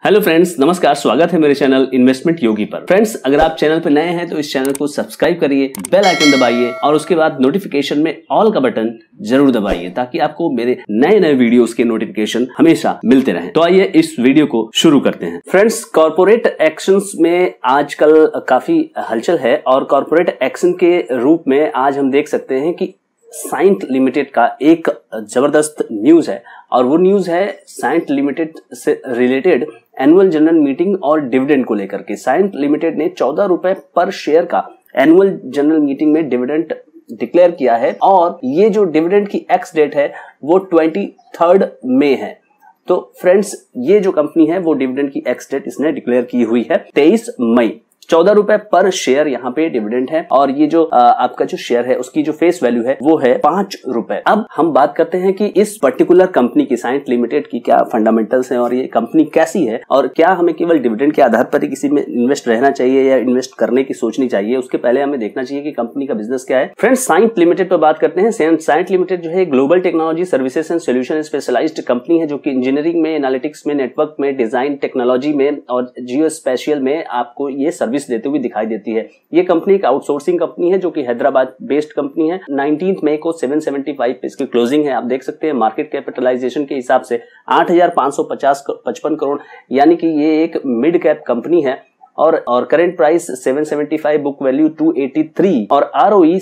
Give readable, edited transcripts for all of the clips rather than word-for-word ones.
Hello friends, नमस्कार। स्वागत है मेरे चैनल इन्वेस्टमेंट योगी पर। फ्रेंड्स, अगर आप चैनल पर नए हैं तो इस चैनल को सब्सक्राइब करिए, बेल आइकन दबाइए और उसके बाद नोटिफिकेशन में ऑल का बटन जरूर दबाइए ताकि आपको मेरे नए नए वीडियोस के नोटिफिकेशन हमेशा मिलते रहें। तो आइए इस वीडियो को शुरू करते हैं। फ्रेंड्स, कॉर्पोरेट एक्शंस में आजकल काफी हलचल है और कॉर्पोरेट एक्शन के रूप में आज हम देख सकते हैं कि साइंट लिमिटेड का एक जबरदस्त न्यूज है और वो न्यूज है साइंट लिमिटेड से रिलेटेड एनुअल जनरल मीटिंग और डिविडेंड को लेकर के। साइंट लिमिटेड ने 14 रुपए पर शेयर का एनुअल जनरल मीटिंग में डिविडेंड डिक्लेयर किया है और ये जो डिविडेंड की एक्स डेट है वो 23 मई है। तो फ्रेंड्स, ये जो कंपनी है वो डिविडेंड की एक्स डेट इसने डिक्लेयर की हुई है 23 मई। 14 रुपए पर शेयर यहाँ पे डिविडेंड है और ये जो आपका जो शेयर है उसकी जो फेस वैल्यू है वो है 5 रुपए। अब हम बात करते हैं कि इस पर्टिकुलर कंपनी की, साइंट लिमिटेड की, क्या फंडामेंटल्स हैं और ये कंपनी कैसी है और क्या हमें केवल डिविडेंड के आधार पर ही किसी में इन्वेस्ट रहना चाहिए या इन्वेस्ट करने की सोचनी चाहिए। उसके पहले हमें देखना चाहिए कि कंपनी का बिजनेस क्या है। फ्रेंड्स, साइंट लिमिटेड पर बात करते हैं। साइंट लिमिटेड जो है global technology services and solution specialised company है जो कि इंजीनियरिंग में, एनालिटिक्स में, नेटवर्क में, डिजाइन टेक्नोलॉजी में और जियो स्पेशियल में आपको ये सर्विस देते हुए दिखाई देती है। ये कंपनी एक आउटसोर्सिंग कंपनी है जो कि हैदराबाद बेस्ड कंपनी है। 19 मई को 775 पे इसकी क्लोजिंग है। आप देख सकते हैं मार्केट कैपिटलाइजेशन के हिसाब से 8,555 करोड़, यानी कि ये एक मिड कैप कंपनी है और करंट प्राइस 775, बुक वैल्यू 283 और ROE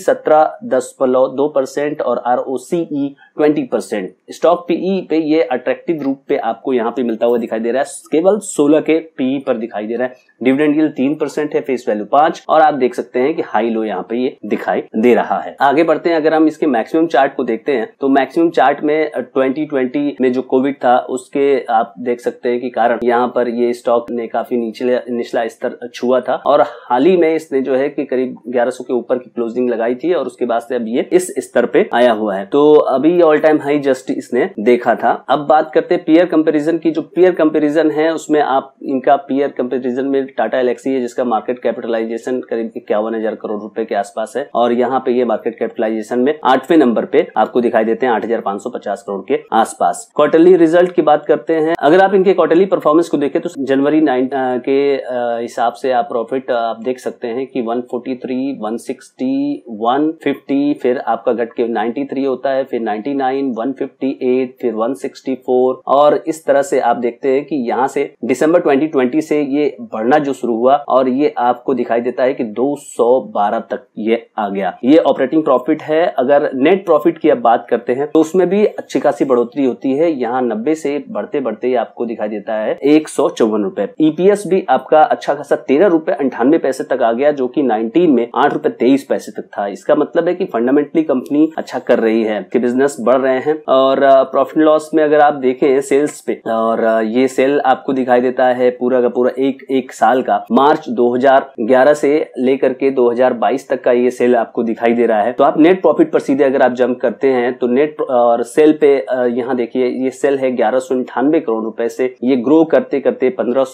17.2% और ROCE 20%। स्टॉक पीई पे ये अट्रैक्टिव रूप पे आपको यहाँ पे मिलता हुआ दिखाई दे रहा है, केवल 16 के पीई पर दिखाई दे रहा है। डिविडेंड यील्ड 3% है, फेस वैल्यू 5 और आप देख सकते हैं कि हाई लो यहाँ पे ये दिखाई दे रहा है। आगे बढ़ते हैं। अगर हम इसके मैक्सिमम चार्ट को देखते हैं तो मैक्सिमम चार्ट में 2020 में जो कोविड था उसके आप देख सकते हैं कि कारण यहाँ पर ये स्टॉक ने काफी निचला स्तर छुआ था और हाल ही में इसने जो है कि करीब 1100 के ऊपर की क्लोजिंग लगाई थी और उसके बाद से अब ये इस स्तर पे आया हुआ है। तो अभी ऑल टाइम हाई जस्ट इसने देखा था। अब बात करते हैं पीयर कंपैरिजन की। जो पीयर कंपैरिजन है उसमें आप इनका पीयर कंपैरिजन में टाटा एलेक्सी है जिसका मार्केट कैपिटलाइजेशन करीब 51,000 करोड़ रुपए के आसपास है और यहाँ पे ये मार्केट कैपिटलाइजेशन में 8वें नंबर पे आपको दिखाई देते हैं 8,550 करोड़ के आसपास। क्वार्टरली रिजल्ट की बात करते हैं। अगर आप इनके क्वार्टरली परफॉर्मेंस को देखें तो जनवरी 9 के हिसाब से आप प्रॉफिट आप देख सकते हैं कि 143, 160, 150, फिर आपका घट के 93 होता है, फिर 99, 158, फिर 164 और इस तरह से आप देखते हैं कि यहाँ से दिसंबर 2020 से ये बढ़ना जो शुरू हुआ और ये आपको दिखाई देता है कि 212 तक ये आ गया। ये ऑपरेटिंग प्रॉफिट है। अगर नेट प्रॉफिट की अब बात करते हैं तो उसमें भी अच्छी खासी बढ़ोतरी होती है। यहाँ 90 से बढ़ते बढ़ते आपको दिखाई देता है 154 रुपए। ईपीएस भी आपका अच्छा खासा 13 रुपए 98 पैसे तक आ गया जो कि 19 में 8 रुपए 23 पैसे तक था। इसका मतलब है कि फंडामेंटली कंपनी अच्छा कर रही है, कि बिजनेस बढ़ रहे हैं। और प्रॉफिट लॉस में अगर आप देखें सेल्स पे, और ये सेल आपको दिखाई देता है पूरा का पूरा एक साल का, मार्च 2011 से लेकर के 2022 तक का ये सेल आपको दिखाई दे रहा है। तो आप नेट प्रॉफिट पर सीधे अगर आप जंप करते हैं तो नेट और सेल पे यहाँ देखिए ये सेल है 1198 करोड़ रुपए से ये ग्रो करते करते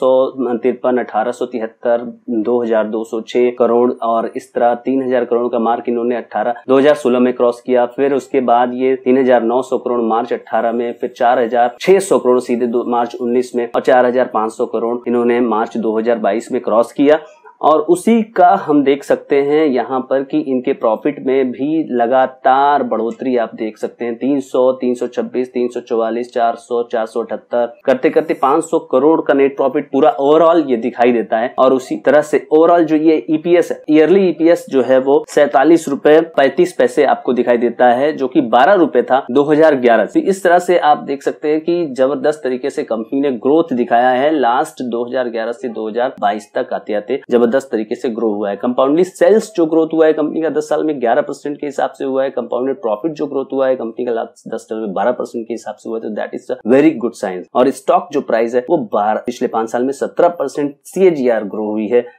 1553, 1873, 2206 करोड़ और इस तरह 3000 करोड़ का मार्क इन्होंने 2016 में क्रॉस किया। फिर उसके बाद ये 3900 करोड़ मार्च 18 में, फिर 4600 करोड़ सीधे मार्च 19 में और 4500 करोड़ इन्होंने मार्च 2022 में क्रॉस किया। और उसी का हम देख सकते हैं यहाँ पर कि इनके प्रॉफिट में भी लगातार बढ़ोतरी आप देख सकते हैं। 300, 326, 344, 400, 478 करते करते 500 करोड़ का नेट प्रॉफिट पूरा ओवरऑल ये दिखाई देता है। और उसी तरह से ओवरऑल जो ये ईपीएस है, ईयरली ईपीएस जो है वो 47 रुपए 35 पैसे आपको दिखाई देता है जो कि 12 रुपए था 2011 से। इस तरह से आप देख सकते हैं कि जबरदस्त तरीके से कंपनी ने ग्रोथ दिखाया है लास्ट 2011 से 2022 तक आते आते जबरदस्त तरीके से ग्रो हुआ है। कंपाउंडली सेल्स जो ग्रोथ हुआ है कंपनी का 10 साल में 11% के हिसाब से हुआ है। कंपाउंडेड प्रॉफिट जो ग्रोथ हुआ है कंपनी का लास्ट 10 साल में 12% के हिसाब से हुआ है। तो that is a very good sign. और स्टॉक जो प्राइस है वो पिछले 5 साल में 17% CAGR ग्रो हुई है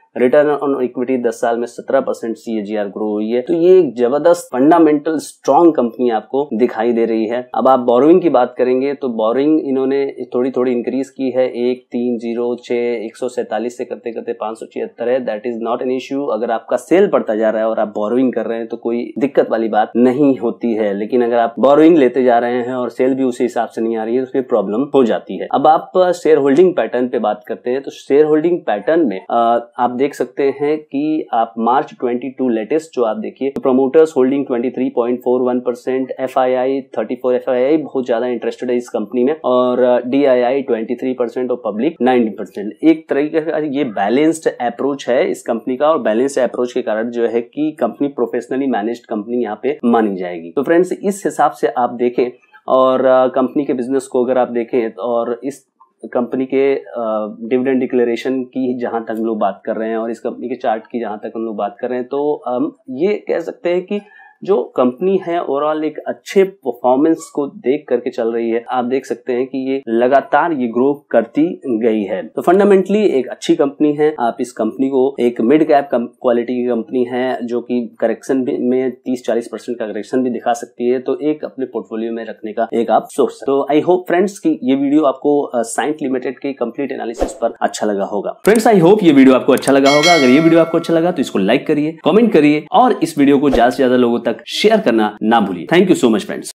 रिटर्न ऑन इक्विटी 10 साल में 17% CAGR ग्रो हुई है। तो ये एक जबरदस्त फंडामेंटल स्ट्रॉन्ग कंपनी आपको दिखाई दे रही है। अब आप बोरोइंग की बात करेंगे तो बोरोइंग इन्होंने थोड़ी थोड़ी इंक्रीज की है, 1306 147 से करते करते 576 है। That is not an issue. अगर आपका सेल बढ़ता जा रहा है और आप बोरोइंग कर रहे हैं तो कोई दिक्कत वाली बात नहीं होती है, लेकिन अगर आप बोरोइंग लेते जा रहे हैं और सेल भी उसी हिसाब से नहीं आ रही है तो फिर प्रॉब्लम हो जाती है। अब आप शेयर होल्डिंग पैटर्न पे बात करते हैं तो शेयर होल्डिंग पैटर्न में आप देख सकते हैं कि आप मार्च 22 लेटेस्ट जो आप देखिए, प्रमोटर्स होल्डिंग 23.41%, FII 34, FII बहुत ज्यादा इंटरेस्टेड है इस कंपनी में, और DII 23% और पब्लिक 90%। एक तरीके का ये बैलेंस्ड अप्रोच है इस कंपनी का, और बैलेंस्ड अप्रोच के कारण जो है कि कंपनी प्रोफेशनली मैनेज्ड कंपनी यहाँ पे मानी जाएगी। तो फ्रेंड्स, इस हिसाब से आप देखें और कंपनी के बिजनेस को अगर आप देखें और इस कंपनी के डिविडेंड डिक्लेरेशन की जहां तक हम लोग बात कर रहे हैं और इस कंपनी के चार्ट की जहां तक हम लोग बात कर रहे हैं, तो हम ये कह सकते हैं कि जो कंपनी है ओवरऑल एक अच्छे परफॉर्मेंस को देख करके चल रही है। आप देख सकते हैं कि ये लगातार ये ग्रो करती गई है। तो फंडामेंटली एक अच्छी कंपनी है। आप इस कंपनी को एक मिड कैप क्वालिटी की कंपनी है जो कि करेक्शन में 30-40% का करेक्शन भी दिखा सकती है, तो एक अपने पोर्टफोलियो में रखने का एक आप सोच सकते। तो आई होप फ्रेंड्स कि ये वीडियो आपको साइंट लिमिटेड के कंप्लीट एनालिसिस पर अच्छा लगा होगा। फ्रेंड्स, आई होप ये वीडियो आपको अच्छा लगा होगा। अगर ये वीडियो आपको अच्छा लगा तो इसको लाइक करिए, कमेंट करिए और इस वीडियो को ज्यादा से ज्यादा लोगों तक शेयर करना ना भूलिए। Thank you so much friends.